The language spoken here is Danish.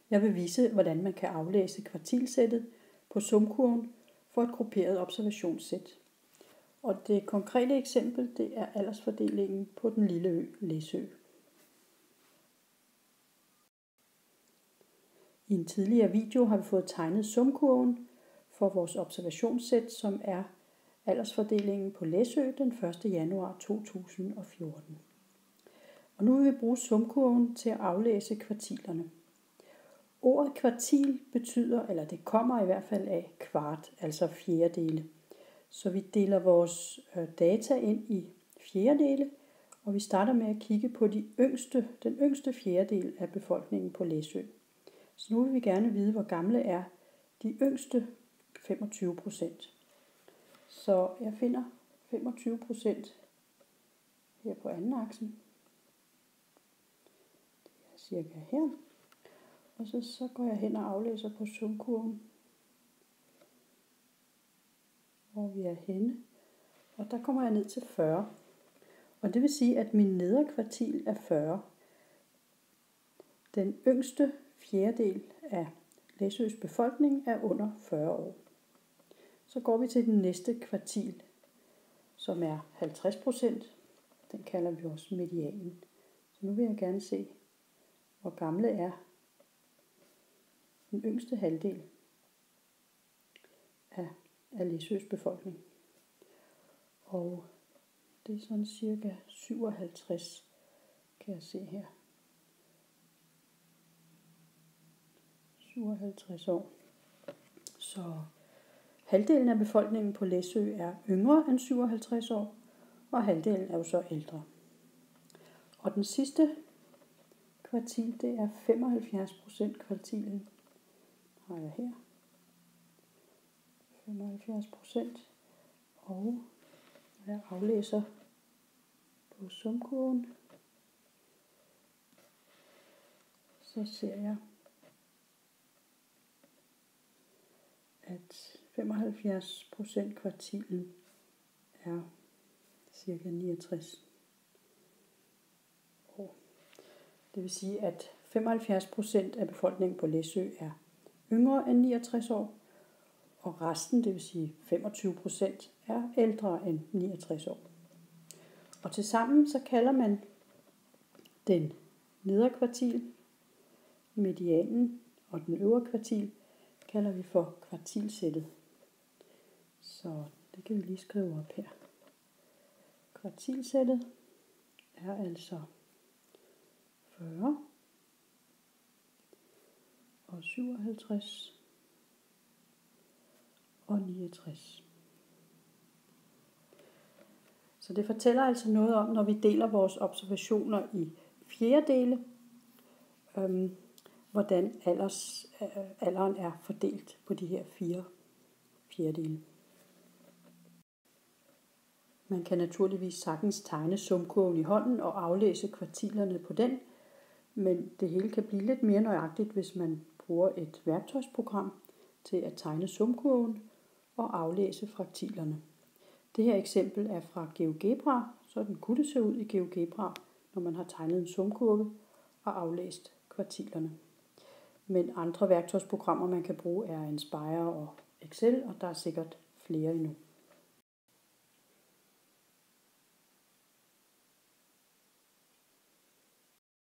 Jeg vil vise, hvordan man kan aflæse kvartilsættet på sumkurven for et grupperet observationssæt. Og det konkrete eksempel, det er aldersfordelingen på den lille ø Læsø. I en tidligere video har vi fået tegnet sumkurven for vores observationssæt, som er aldersfordelingen på Læsø den 1. januar 2014. Og nu vil vi bruge sumkurven til at aflæse kvartilerne. Ordet kvartil betyder, eller det kommer i hvert fald af kvart, altså fjerdedele. Så vi deler vores data ind i fjerdedele, og vi starter med at kigge på den yngste fjerdedel af befolkningen på Læsø. Så nu vil vi gerne vide, hvor gamle er de yngste 25%. Så jeg finder 25% her på anden aksen. Det er cirka her. Og så går jeg hen og aflæser på sumkurven, hvor vi er henne. Og der kommer jeg ned til 40. Og det vil sige, at min nedre kvartil er 40. Den yngste fjerdedel af Læsøs befolkning er under 40 år. Så går vi til den næste kvartil, som er 50%. Den kalder vi også medianen. Så nu vil jeg gerne se, hvor gamle er den yngste halvdel af Læsøs befolkning. Og det er sådan cirka 57, kan jeg se her. 57 år. Så halvdelen af befolkningen på Læsø er yngre end 57 år, og halvdelen er jo så ældre. Og den sidste kvartil, det er 75% kvartilen. Har jeg her. 75%. Og jeg aflæser på sumkurven, så ser jeg, at 75% kvartilen er cirka 69 år. Det vil sige, at 75% af befolkningen på Læsø er yngre end 69 år, og resten, det vil sige 25%, er ældre end 69 år. Og tilsammen så kalder man den nedre kvartil, medianen og den øvre kvartil, kalder vi for kvartilsættet. Så det kan vi lige skrive op her. Kvartilsættet er altså 40 og 57 og 69. Så det fortæller altså noget om, når vi deler vores observationer i fjerdedele, hvordan alderen er fordelt på de her 4 fjerdedele. Man kan naturligvis sagtens tegne sumkurven i hånden og aflæse kvartilerne på den, men det hele kan blive lidt mere nøjagtigt, hvis man bruger et værktøjsprogram til at tegne sumkurven og aflæse fraktilerne. Det her eksempel er fra GeoGebra, sådan kunne det se ud i GeoGebra, når man har tegnet en sumkurve og aflæst kvartilerne. Men andre værktøjsprogrammer, man kan bruge, er Inspire og Excel, og der er sikkert flere endnu.